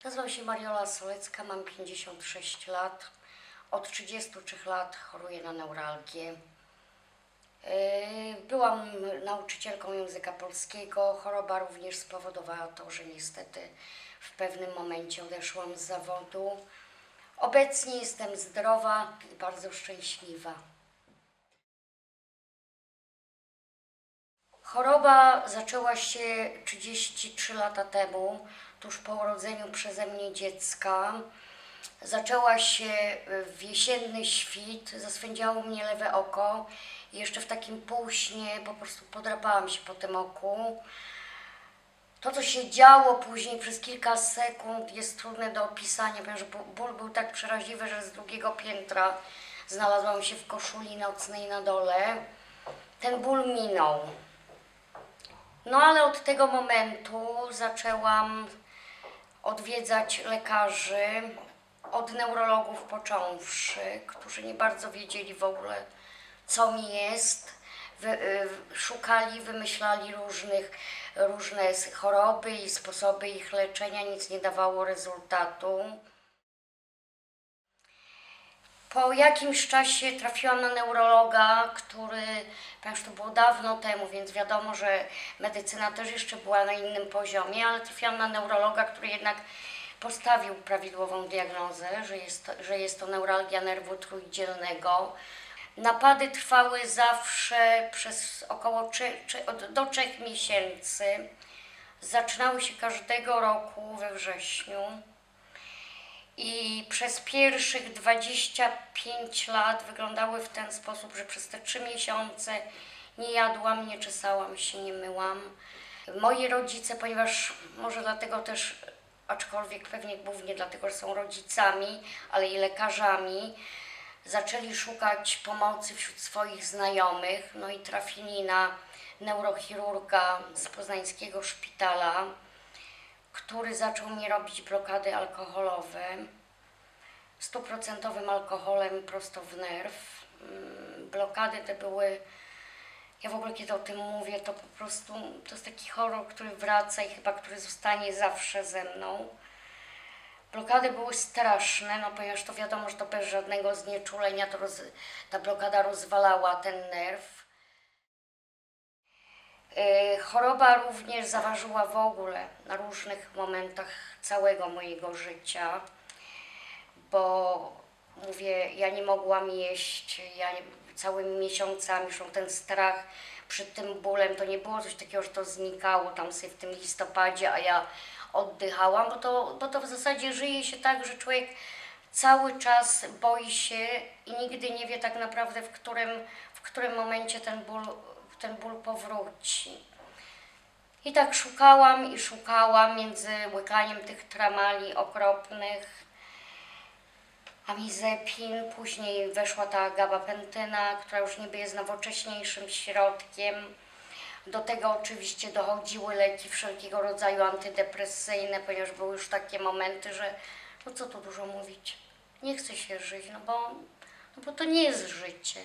Nazywam się Mariola Solecka, mam 56 lat. Od 33 lat choruję na neuralgię. Byłam nauczycielką języka polskiego. Choroba również spowodowała to, że niestety w pewnym momencie odeszłam z zawodu. Obecnie jestem zdrowa i bardzo szczęśliwa. Choroba zaczęła się 33 lata temu, tuż po urodzeniu przeze mnie dziecka. Zaczęła się w jesienny świt, zaswędziało mnie lewe oko i jeszcze w takim półśnie po prostu podrapałam się po tym oku. To, co się działo później przez kilka sekund, jest trudne do opisania, ponieważ ból był tak przeraźliwy, że z drugiego piętra znalazłam się w koszuli nocnej na dole. Ten ból minął. No ale od tego momentu zaczęłam odwiedzać lekarzy, od neurologów począwszy, którzy nie bardzo wiedzieli w ogóle, co mi jest. Szukali, wymyślali różne choroby i sposoby ich leczenia, nic nie dawało rezultatu. Po jakimś czasie trafiłam na neurologa, ponieważ to było dawno temu, więc wiadomo, że medycyna też jeszcze była na innym poziomie, ale trafiłam na neurologa, który jednak postawił prawidłową diagnozę, że jest to neuralgia nerwu trójdzielnego. Napady trwały zawsze przez około do 3 miesięcy. Zaczynały się każdego roku we wrześniu. I przez pierwszych 25 lat wyglądały w ten sposób, że przez te 3 miesiące nie jadłam, nie czesałam się, nie myłam. Moi rodzice, ponieważ może dlatego też, aczkolwiek pewnie głównie dlatego, że są rodzicami, ale i lekarzami, zaczęli szukać pomocy wśród swoich znajomych, no i trafili na neurochirurga z poznańskiego szpitala, który zaczął mi robić blokady alkoholowe, 100% alkoholem prosto w nerw. Blokady te były, ja w ogóle kiedy o tym mówię, to po prostu to jest taki horror, który wraca i chyba który zostanie zawsze ze mną. Blokady były straszne, no ponieważ to wiadomo, że to bez żadnego znieczulenia ta blokada rozwalała ten nerw. Choroba również zaważyła w ogóle na różnych momentach całego mojego życia, bo mówię, ja nie mogłam jeść, całymi miesiącami, zresztą ten strach przed tym bólem, to nie było coś takiego, że to znikało tam sobie w tym listopadzie, a ja oddychałam, bo to w zasadzie żyje się tak, że człowiek cały czas boi się i nigdy nie wie tak naprawdę, w którym momencie ten ból powróci. I tak szukałam i szukałam między łykaniem tych tramali okropnych, amizepin, później weszła ta gabapentyna, która już niby jest nowocześniejszym środkiem. Do tego oczywiście dochodziły leki wszelkiego rodzaju antydepresyjne, ponieważ były już takie momenty, że no co tu dużo mówić, nie chce się żyć, no bo to nie jest życie.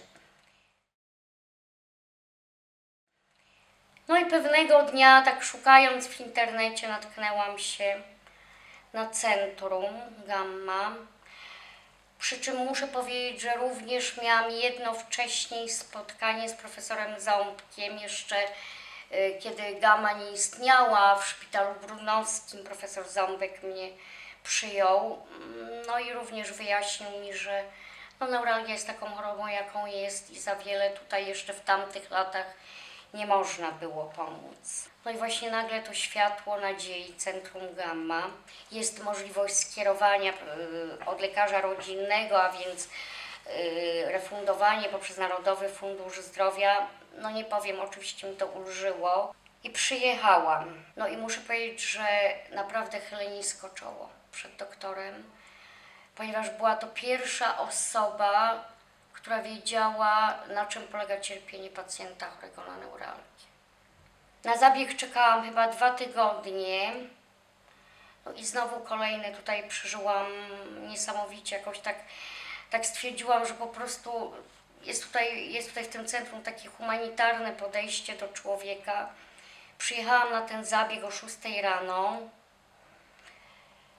No i pewnego dnia, tak szukając w internecie, natknęłam się na Centrum Gamma. Przy czym muszę powiedzieć, że również miałam jedno wcześniej spotkanie z profesorem Ząbkiem, jeszcze kiedy Gamma nie istniała, w szpitalu brudnowskim profesor Ząbek mnie przyjął. No i również wyjaśnił mi, że neuralgia jest taką chorobą, jaką jest i za wiele tutaj jeszcze w tamtych latach nie można było pomóc. No i właśnie nagle to światło nadziei, Centrum Gamma. Jest możliwość skierowania od lekarza rodzinnego, a więc refundowanie poprzez Narodowy Fundusz Zdrowia. No nie powiem, oczywiście mi to ulżyło. I przyjechałam. No i muszę powiedzieć, że naprawdę chylę nisko czoło przed doktorem, ponieważ była to pierwsza osoba, która wiedziała, na czym polega cierpienie pacjenta chorego na neuralgię. Na zabieg czekałam chyba 2 tygodnie. No i znowu kolejny tutaj przeżyłam niesamowicie, jakoś tak stwierdziłam, że po prostu jest tutaj w tym centrum takie humanitarne podejście do człowieka. Przyjechałam na ten zabieg o 6 rano.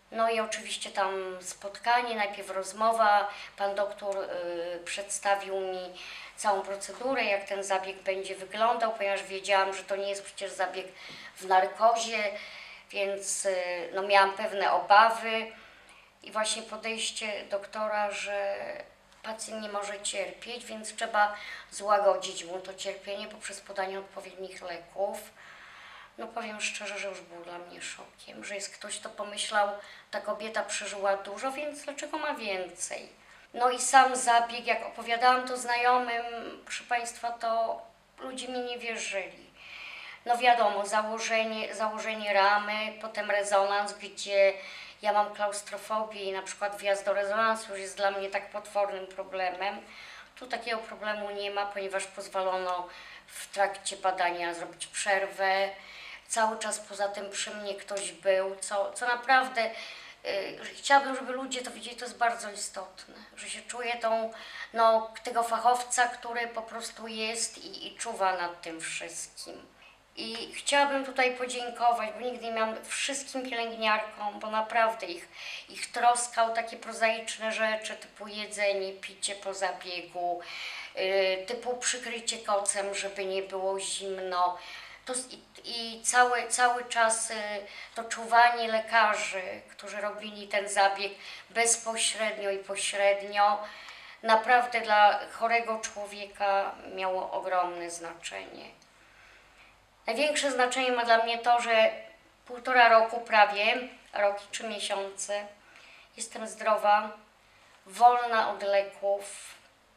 No i oczywiście tam spotkanie, najpierw rozmowa, pan doktor przedstawił mi całą procedurę, jak ten zabieg będzie wyglądał, ponieważ wiedziałam, że to nie jest przecież zabieg w narkozie, więc no, miałam pewne obawy i właśnie podejście doktora, że pacjent nie może cierpieć, więc trzeba złagodzić mu to cierpienie poprzez podanie odpowiednich leków. No powiem szczerze, że już był dla mnie szokiem, że jest ktoś, kto pomyślał, ta kobieta przeżyła dużo, więc dlaczego ma więcej? No i sam zabieg, jak opowiadałam to znajomym, proszę Państwa, to ludzie mi nie wierzyli. No wiadomo, założenie ramy, potem rezonans, gdzie ja mam klaustrofobię i na przykład wjazd do rezonansu już jest dla mnie tak potwornym problemem. Tu takiego problemu nie ma, ponieważ pozwolono w trakcie badania zrobić przerwę. Cały czas poza tym przy mnie ktoś był, co naprawdę chciałabym, żeby ludzie to widzieli, to jest bardzo istotne, że się czuje tego fachowca, który po prostu jest i czuwa nad tym wszystkim. I chciałabym tutaj podziękować, bo nigdy nie miałam wszystkim pielęgniarkom, bo naprawdę ich troska o takie prozaiczne rzeczy, typu jedzenie, picie po zabiegu, typu przykrycie kocem, żeby nie było zimno. I cały czas to czuwanie lekarzy, którzy robili ten zabieg bezpośrednio i pośrednio, naprawdę dla chorego człowieka miało ogromne znaczenie. Największe znaczenie ma dla mnie to, że 1,5 roku prawie, rok i 3 miesiące, jestem zdrowa, wolna od leków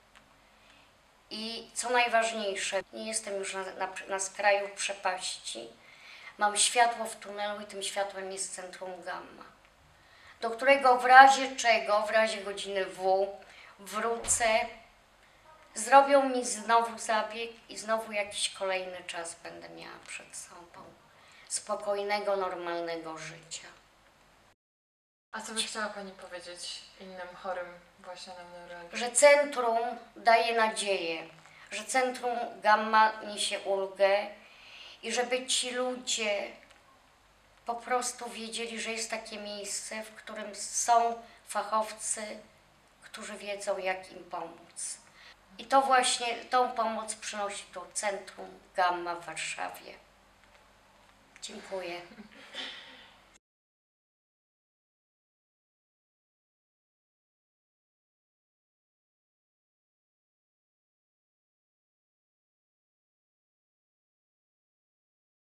i co najważniejsze, nie jestem już na skraju przepaści. Mam światło w tunelu i tym światłem jest centrum gamma, do którego w razie czego, w razie godziny W wrócę, zrobią mi znowu zabieg i znowu jakiś kolejny czas będę miała przed sobą spokojnego, normalnego życia. A co by chciała Pani powiedzieć innym chorym właśnie na neurologię? Że centrum daje nadzieję, że centrum gamma niesie ulgę i żeby ci ludzie po prostu wiedzieli, że jest takie miejsce, w którym są fachowcy, którzy wiedzą, jak im pomóc. I to właśnie, tą pomoc przynosi to Centrum Gamma w Warszawie. Dziękuję.